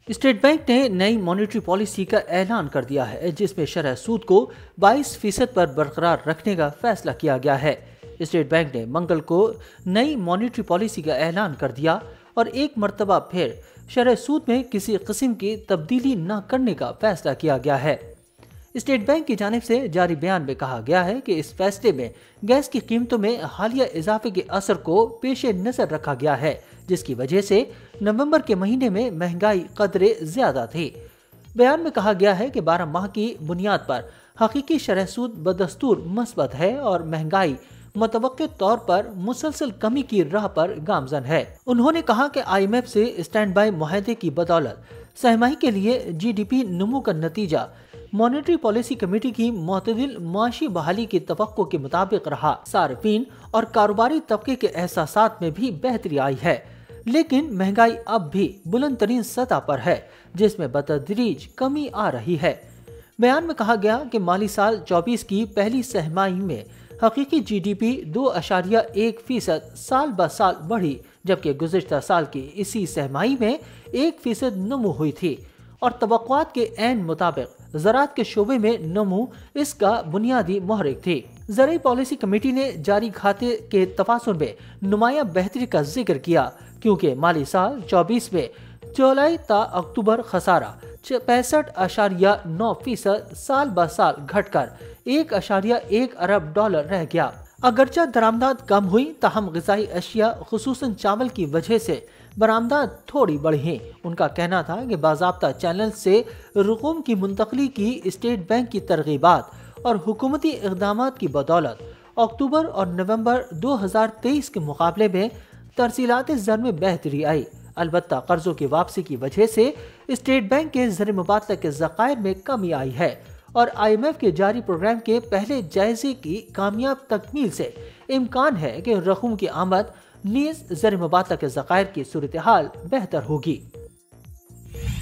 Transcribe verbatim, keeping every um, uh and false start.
State bank نے نئی monetary policy کا اعلان کر دیا ہے جس میں شرح سود کو بائیس فیصد پر برقرار رکھنے کا فیصلہ کیا گیا ہے۔ اسٹیٹ بینک نے منگل کو نئی مانیٹری پالیسی کا اعلان کر دیا اور ایک مرتبہ پھر شرح سود میں کسی قسم کی تبدیلی نہ کرنے کا فیصلہ کیا گیا ہے۔ اسٹیٹ بینک کی جانب سے جاری بیان میں کہا گیا ہے کہ اس فیصلے میں گیس کی قیمتوں میں حالیہ اضافے کے اثر کو پیش نظر رکھا گیا ہے، جس کی وجہ سے نومبر کے مہینے میں مہنگائی قدرے زیادہ تھی۔ بیان میں کہا گیا ہے کہ بارہ ماہ کی بنیاد پر حقیقی شرح سود بدستور مثبت ہے اور مہنگائی متوقع طور پر مسلسل کمی کی راہ پر گامزن ہے۔ انہوں نے کہا کہ آئی ایم ایف سے اسٹینڈ بائی معاہدے کی بدولت سہ ماہی کے لیے جی ڈی پی نمو کا نتیجہ مانیٹری پالیسی کمیٹی کی معتدل معاشی بحالی کی توقع کے مطابق رہا۔ صارفین اور کاروباری طبقے کے احساسات میں بھی بہتری آئی ہے، لیکن مہنگائی اب بھی بلند ترین سطح پر ہے جس میں بتدریج کمی آ رہی ہے۔ بیان میں کہا گیا کہ مالی سال چوبیس کی پہلی سہ ماہی میں حقیقی جی ڈی پی دو اشاریہ ایک فیصد سال بہ سال بڑھی، جبکہ گزشتہ سال کی اسی سہ ماہی میں ایک فیصد نمو ہوئی تھی اور توقعات کے عین مطابق زراعت کے شعبے میں نمو اس کا بنیادی محرک تھی۔ زرعی پالیسی کمیٹی نے جاری کھاتے کے تفاصر میں نمایاں بہتری کا ذکر کیا، کیونکہ مالی سال چوبیس میں جولائی تا اکتوبر خسارہ پینسٹھ اشاریہ نو فیصد سال بہ سال گھٹ کر ایک اشاریہ ایک ارب ڈالر رہ گیا۔ اگرچہ درآمدات کم ہوئی تاہم غذائی اشیاء خصوصاً چاول کی وجہ سے برآمدات تھوڑی بڑھی ہیں۔ ان کا کہنا تھا کہ باضابطہ چینل سے رقوم کی منتقلی کی اسٹیٹ بینک کی ترغیبات اور حکومتی اقدامات کی بدولت اکتوبر اور نومبر دو ہزار تیئیس کے مقابلے میں ترسیلات زر میں بہتری آئی۔ البتہ قرضوں کی واپسی کی وجہ سے اسٹیٹ بینک کے زر مبادلہ کے ذخائر میں کمی آئی ہے اور آئی ایم ایف کے جاری پروگرام کے پہلے جائزے کی کامیاب تکمیل سے امکان ہے کہ رقوم کی آمد نیز زر مبادلہ کے ذخائر کی صورتحال بہتر ہوگی۔